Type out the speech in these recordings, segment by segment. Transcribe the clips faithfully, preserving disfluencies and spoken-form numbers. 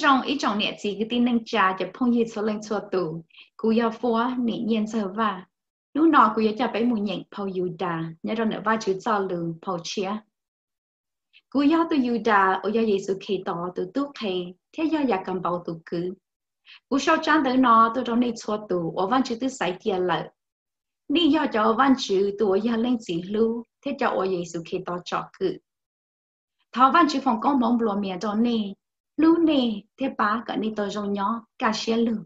rong ít trong nhẹ gì cái tin nâng tràจะphong nhiệt số lên số tù cú ya phua nị nhiên giờ va lúc nọ cú yaจะไปหมู่หญิงเผายูดาเนี่ยเราเนี่ยว่าชื่อจอลืมเผาเชียกูยาตัวยูดาโอยาเยซูเคต่อตัวตู้เคเที่ยอยากกำเบาตัวคือกูชอบจังเดินนอตัวเราในชัวตัวว่าวันชื่อตัวใส่เทียเลยนี่ยอจะวันชื่อตัวยาเล่นสีลูเที่ยจะโอเยซูเคต่อจอกคือท้าวันชื่อของก้องมองบลัวเมียจอนนี่ลูเน่เที่ยป้ากับนี่ตัวจงย้อกาเชียลู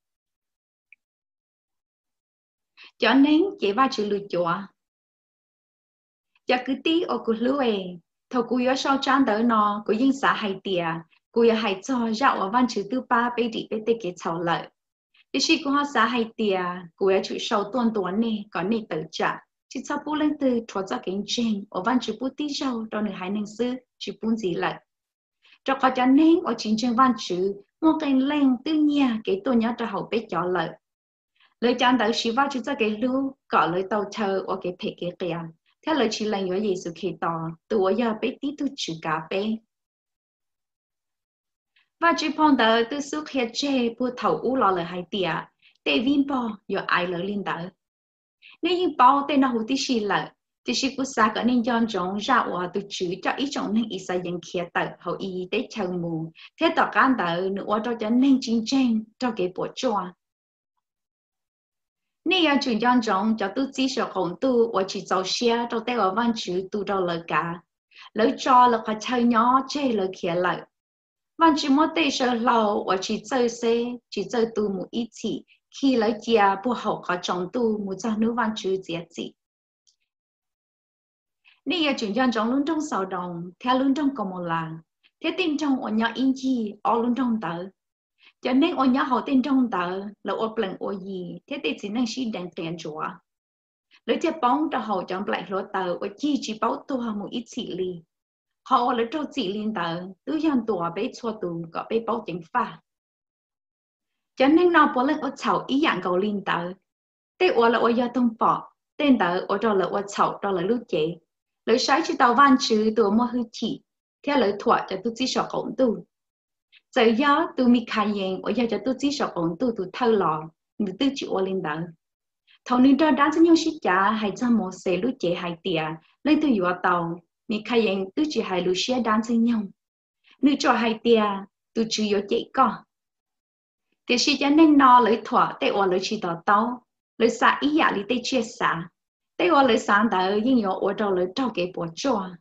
จอนนี้เจ้าว่าชื่อลูจัวจะคือตีโอกุลูเอthầu cú yo sau trang đỡ nó cú yên xã hay tiề cú yo hay cho dạo ở văn chữ tư ba bây đi bây tê cái chào lợi đi khi cú họ xã hay tiề cú yo chữ sau tuần tuần nè có nè tự trả chỉ sau bút lên từ thoát ra cái trên ở văn chữ bút tí sau đó nửa hai năng sư chữ bút gì lợi cho có cho nên ở chính trên văn chữ một cái lên tự nhiên cái tôi nhớ cho hậu bé cho lợi lời trang đỡ chỉ vào chữ ra cái lưu có lời tàu chờ ở cái thể cái kia theo lời chỉ lệnh của Giêsu Kitô, tôi giờ biết tí tôi chữ cả bé. Và chỉ phong đỡ tôi xuất hiện chế bùa thầu u lo lời hai tia, để viên bò giờ ai lời liên đỡ. Nếu như bao tên nó hụt tí xì lợi, thì sĩ của xã có nên dọn trống ra ở tôi chữ cho ý trọng nên ý xa dân kia tờ hậu ý tế chân mù, thế tỏ can đỡ nữa cho nên chính tranh cho cái bộ chua. Nếu như chuyển dọn trong cho tôi chỉ sử dụng tu, tôi chỉ cho xe cho tới ở văn chữ tu cho lời cả, lời cho là phải chơi nhỏ chơi lời kia lợi. Văn chữ mỗi tế sử lâu, tôi chỉ chơi xe, chỉ chơi tu một ít chỉ, khi lời chia bố hậu có trong tu một cho nữ văn chữ dễ chỉ. Nếu như chuyển dọn trong luôn trong sáu đồng, theo luôn trong cộng một làng, theo tin trong ở nhà in chi, ở luôn trong tờ. Cho nên ở nhà họ tên trong tờ là ở lần ở gì thế thì chỉ năng sĩ đang tiền chúa lấy cho bóng cho họ chọn lại lúa tờ ở chi chỉ bảo tua một ít chỉ li họ lấy cho chỉ liên tờ tứ dân tua bé xua tù có bé bảo chính pha cho nên nó bỏ lên ở chậu ý dạng cầu liên tờ thế ở là ở gia thông bỏ tên tờ ở đó là ở chậu đó là lúc chế lấy sai chỉ tàu van chữ tua mua hư chỉ theo lời thoại cho tôi chỉ sợ cổng tu giờ giờ tôi mi khai nhận ở giờ cho tôi chỉ sợ ổn tôi tôi thâu lò người tôi chịu ở lên đó thầu nên cho đáng cho nhau sĩ trả hay cho một xe lúa chế hay tiền lấy tôi vào tàu mi khai nhận tôi chỉ hay lúa xe đáng cho nhau nếu cho hay tiền tôi chỉ có chế co thì sĩ cho nên nó lấy thỏa để ở lấy chỉ tàu tàu lấy xả ý giả lấy để chia xả để ở lấy sáng tạo nhưng ở ở đâu lấy trâu cái bộ cho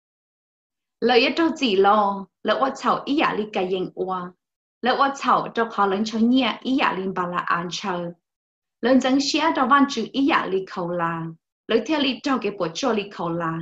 lời trâu gì lo lời ở chậu ý giả lấy cái yên qua lời ở chậu cho họ lên cho nhẹ ý giả lấy bà là an chờ lần dẫn xe cho văn chữ ý giả lấy khẩu là lời theo lấy trâu cái bộ cho lấy khẩu là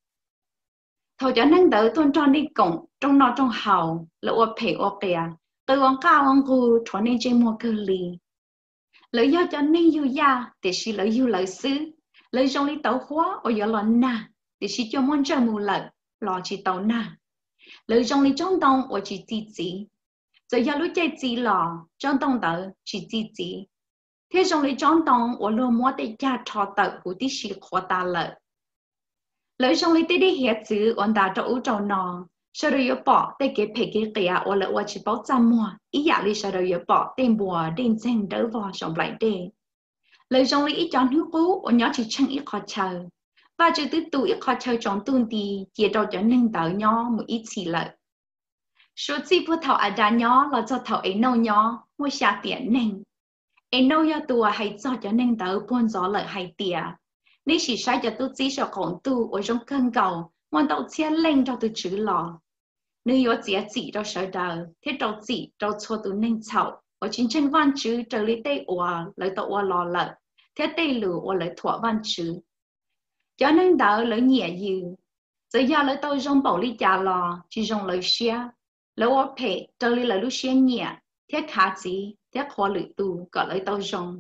thôi cho nên đỡ tôn cho đi cổng trong nó trong hậu lời ở phê ở kìa từ ông cao ông gu cho nên chơi mua cơ lì lời do cho nên yêu ya để xí lời yêu lời xứ lời trong lý tàu hóa ở giờ lần na để xí cho món chơi mù lợi lo chỉ tàu na lời trong lý trong đông ở chỉ chỉ chỉ giờ giờ lúc chơi chỉ lò trong đông tàu chỉ chỉ chỉ thế trong lý trong đông ở lô mua để gia thọ tàu của tí xí khó ta lợi lời trong lý tí đi hiện chữ ổn ta cho ưu trâu nò sau đó yếu bỏ để cái phê cái kia ở lợi ở chỉ bảo trăm mua ý giả lý sau đó yếu bỏ tên bùa tên sen đỡ vò trong lại đề lời trong lý ít chọn hữu cú ở nhỏ chỉ chẳng ít khó chờ và chữ tứ tụ ít khó chờ trong tuần đi chia đầu cho nên tờ nhỏ một ít xì lợi số chi phụ thảo ở đá nhỏ là cho thảo ấy nâu nhỏ mua xa tiền nên ấy nâu nhỏ tùa hay cho cho nên tờ buôn gió lợi hay tìa nếu chỉ sai cho tôi chỉ cho khổng tu ở trong cân cầu ngoan đầu chia lên cho tôi chữ lò nếu yếu chỉ chỉ cho sở đời thế đầu chỉ đầu cho tôi nên chậu ở chính chân văn chữ trở lý tây ủa lợi tàu ủa lò lợi thế tây lửa ủa lợi thỏa văn chữ cho nên đỡ lợi nhẹ dư giờ giờ lợi tàu trong bảo lý trà lò chỉ trong lợi xe lợi ủa phê trở lý lợi lúc xe nhẹ thế khá gì thế khó lợi tu gọi lợi tàu trong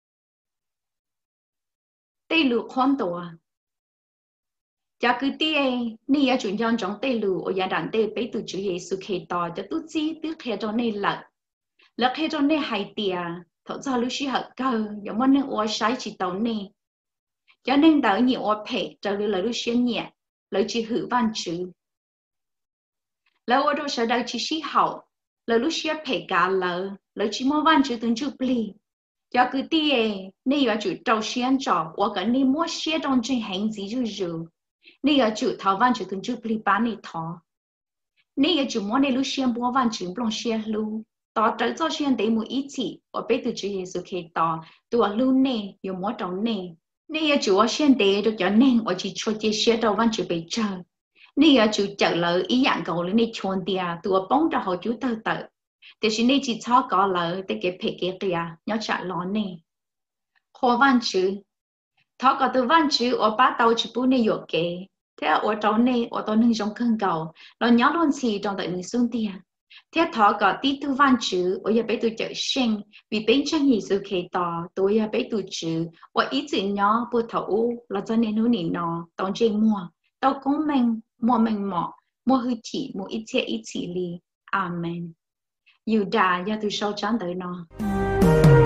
tây lửa khoan tùa chả cứ tiê ni ở chuyện dân trong tây lửa ở gia đình tây bấy từ chữ Giêsu Kitô cho tu chi tức hệ cho nên lợi lợi hệ cho nên hay tiề thọ cho lúc xe hợp cơ giống như nên ở sai chỉ tàu nè cho nên đỡ nhiều ở phê trở lý lợi lúc xe nhẹ lợi chỉ hữu văn chữ lợi ở đâu sẽ đợi chỉ sĩ hậu lỡ lúc xia phải cả lỡ lỡ chỉ mua văn chữ từng chữ pli cho cứ tia nè giờ chữ trâu xiên trò hoặc cái nè mua xia trong trên hành gì chữ chữ nè giờ chữ thảo văn chữ từng chữ pli bán nè thọ nè giờ chữ mua nè lúc xiên mua văn chữ plong xiên lu tỏ trở cho xiên để mua ít chỉ ở bên từ chữ Giêsu khi tỏ tua lu nè giờ mua trong nè nè giờ chữ ở xiên để được cho nên ở chỉ cho chia xiên trâu văn chữ bị chờ nè giờ chữ chờ lỡ ý dạng cầu lên nè chuồn tia tua bóng ra họ chữ tơ tơแต่ฉันได้จีชอบก็เลยแต่เก็บเพกเกียย้อนจากร้อนนี่ขอวันชื่อท้อก็ตัววันชื่อว่าป้าเตาชิบุในหยกเกเท่าว่าตอนนี้ว่าตอนหนึ่งจงเครื่องเก่าเราย้อนลงสีจงแต่หนึ่งสุ่มเตียเท่าท้อก็ตีตัววันชื่อว่าอย่าไปตัวเจอเชิงวิเป็นช่างยิสุเคต่อตัวอย่าไปตัวชื่อว่าอีจีย้อปวดเท้าเราจะเน้นหุ่นนอตอนเจมัวตอนก้มแมงมัวแมงหมอมัวหือจีมัวอิเชอิชิลีอาเมนอยู่ด่าอย่าตัวเศร้าจังเลยเนาะ